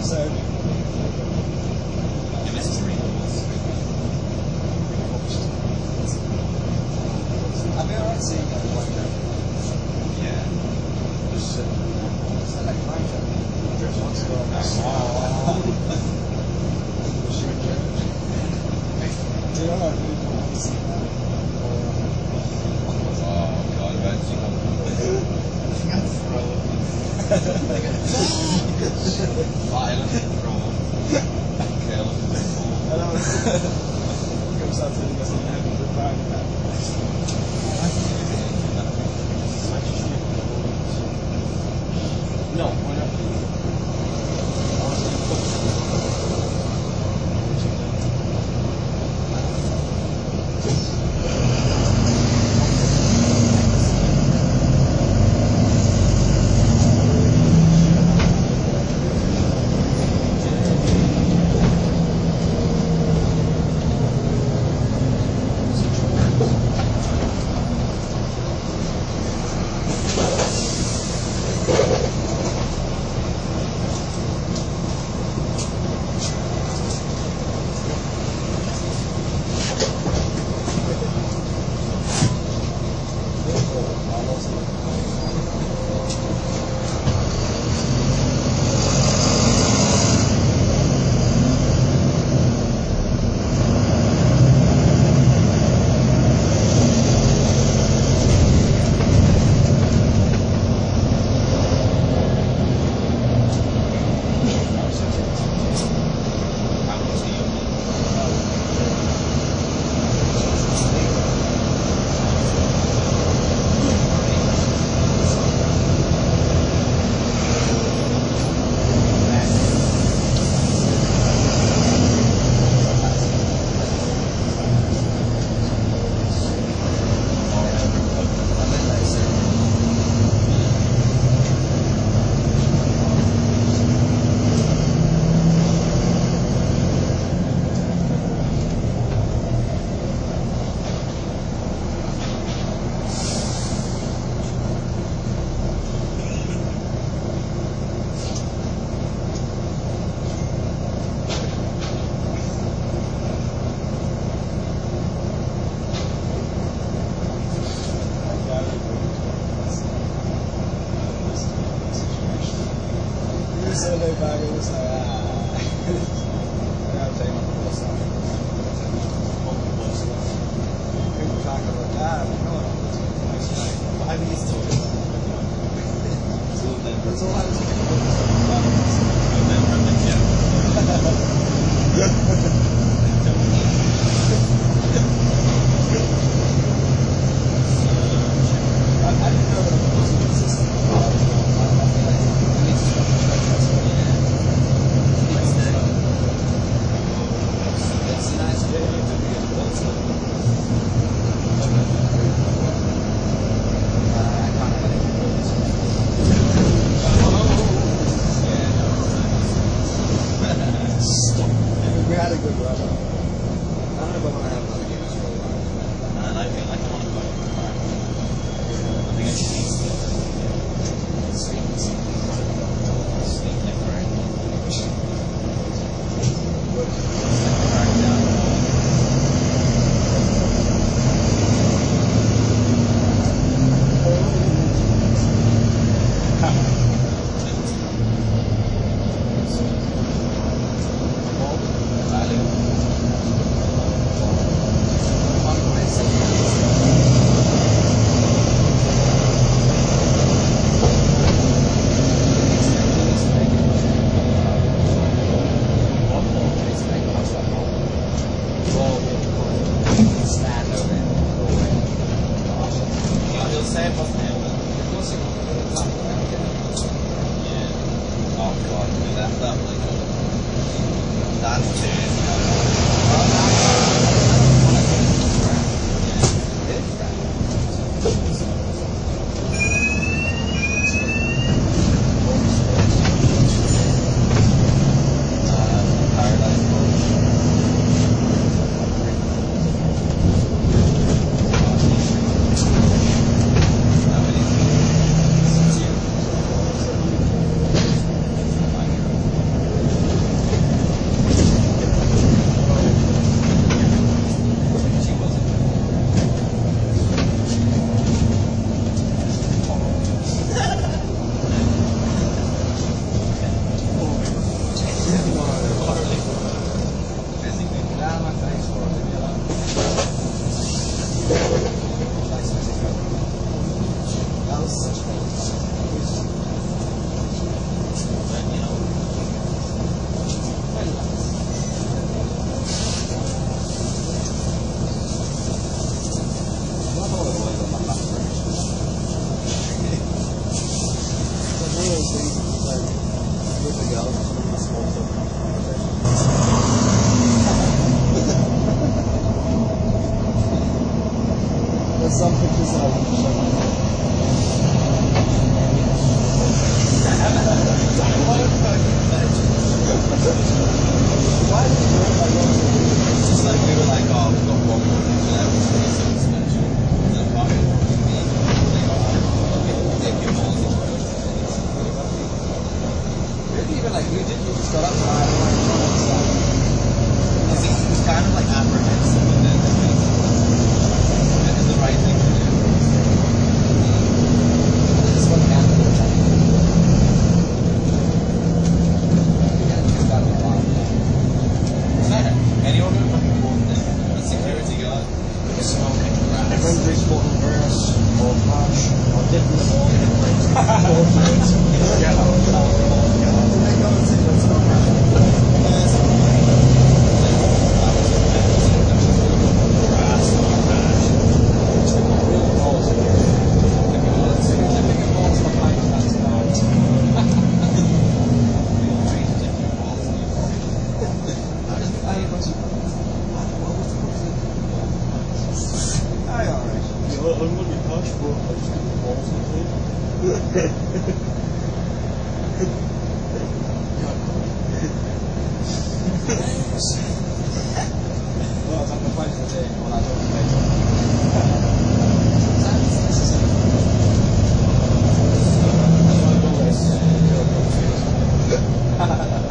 episode. Yeah, this is readings. I'd be alright seeing it like that. Yeah. Just sit like Minecraft. Drift once ago. Do you know what people want to see that? Oh god, imagine violent throw up. Kill. I don't know. Comes out to the guys in heaven with Minecraft. No, why not? Survey bag, it was like, yeah, I'm taking my course out. People talking about that, no one knows. I mean, it's still That's all I was thinking I didn't know that it was consistent. It's nice to Stop. We had a good run. I don't know if I want to have another game for a while. and I feel like I want to go to the park. I think I should eat sleep. Sleep different. seriously, like, with the girls, just with the small stuff conversation. There's some pictures that I want to show you. Why did you do it like that? It's just like we were like, oh, we've got one more picture there, which is something special. And then part of it would be like, oh, take your balls into it. Really, even like, you didn't just got up to I don't understand. I think he was kind of like apprehensive of it. It is the right thing to do. This one can't do it. Is that anyone who fucking walked in? The security guard? Smoking grass. Every sport in verse, or match, or dip in the ball, or Yeah. they go and say that's not Yeah.